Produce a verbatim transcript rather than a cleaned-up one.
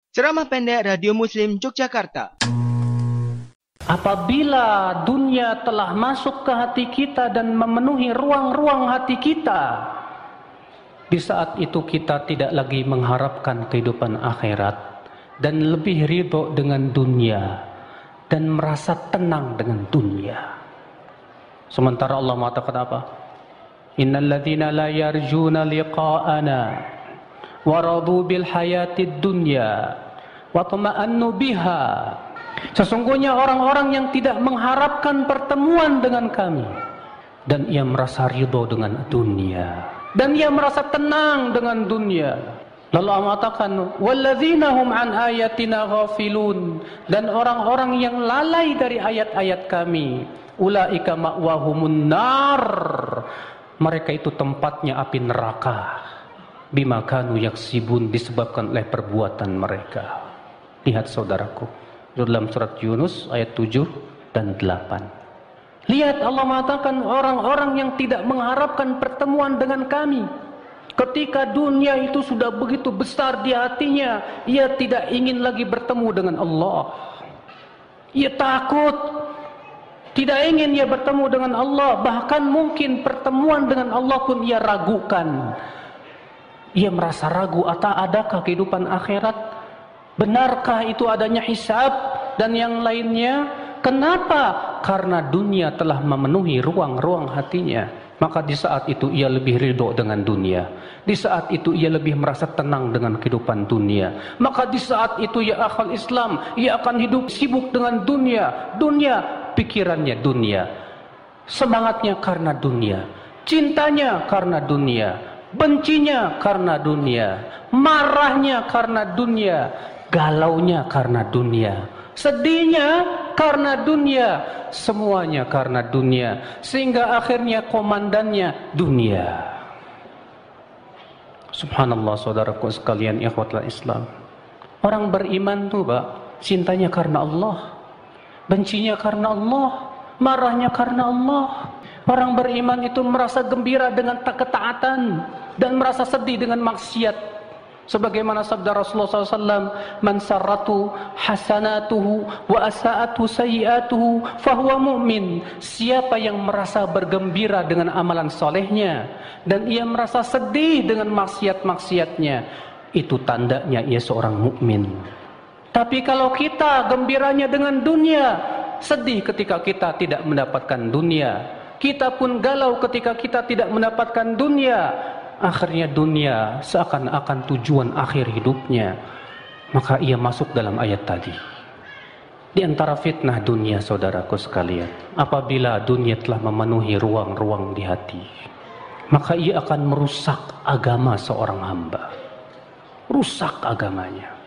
Ceramah pendek Radio Muslim Yogyakarta. Apabila dunia telah masuk ke hati kita dan memenuhi ruang-ruang hati kita, di saat itu kita tidak lagi mengharapkan kehidupan akhirat dan lebih ridho dengan dunia dan merasa tenang dengan dunia. Sementara Allah mengatakan apa? Innal ladzina la yarjuna liqa'ana wa radu bil hayatid dunya wa tama'annu biha. Sesungguhnya orang-orang yang tidak mengharapkan pertemuan dengan kami dan ia merasa ridho dengan dunia dan ia merasa tenang dengan dunia. Lalu Allah mengatakan walladzina hum an ayatina ghafilun, dan orang-orang yang lalai dari ayat-ayat kami, ulaika ma'wahumun nar, mereka itu tempatnya api neraka, bima kanu yaksibun, disebabkan oleh perbuatan mereka. Lihat saudaraku, dalam surat Yunus ayat tujuh dan delapan. Lihat Allah mengatakan orang-orang yang tidak mengharapkan pertemuan dengan kami. Ketika dunia itu sudah begitu besar di hatinya, ia tidak ingin lagi bertemu dengan Allah. Ia takut, tidak ingin ia bertemu dengan Allah. Bahkan mungkin pertemuan dengan Allah pun ia ragukan. Ia merasa ragu, atau adakah kehidupan akhirat? Benarkah itu adanya hisab dan yang lainnya? Kenapa? Karena dunia telah memenuhi ruang-ruang hatinya. Maka di saat itu ia lebih ridho dengan dunia. Di saat itu ia lebih merasa tenang dengan kehidupan dunia. Maka di saat itu ya akhal Islam, ia akan hidup sibuk dengan dunia. Dunia, pikirannya dunia. Semangatnya karena dunia. Cintanya karena dunia. Bencinya karena dunia. Marahnya karena dunia. Galaunya karena dunia, sedihnya karena dunia, semuanya karena dunia, sehingga akhirnya komandannya dunia. Subhanallah saudaraku sekalian, ikhwatul Islam. Orang beriman tuh Pak, cintanya karena Allah, bencinya karena Allah, marahnya karena Allah. Orang beriman itu merasa gembira dengan ketaatan dan merasa sedih dengan maksiat. Sebagaimana sabda Rasulullah shallallahu alaihi wasallam, man sarratu hasanatuhu wa asa'atu sayyi'atuhu fahuwa mu'min. Siapa yang merasa bergembira dengan amalan solehnya dan ia merasa sedih dengan maksiat-maksiatnya, itu tandanya ia seorang mukmin. Tapi kalau kita gembiranya dengan dunia, sedih ketika kita tidak mendapatkan dunia, kita pun galau ketika kita tidak mendapatkan dunia, akhirnya dunia seakan-akan tujuan akhir hidupnya, maka ia masuk dalam ayat tadi. Di antara fitnah dunia saudaraku sekalian, apabila dunia telah memenuhi ruang-ruang di hati, maka ia akan merusak agama seorang hamba. Rusak agamanya.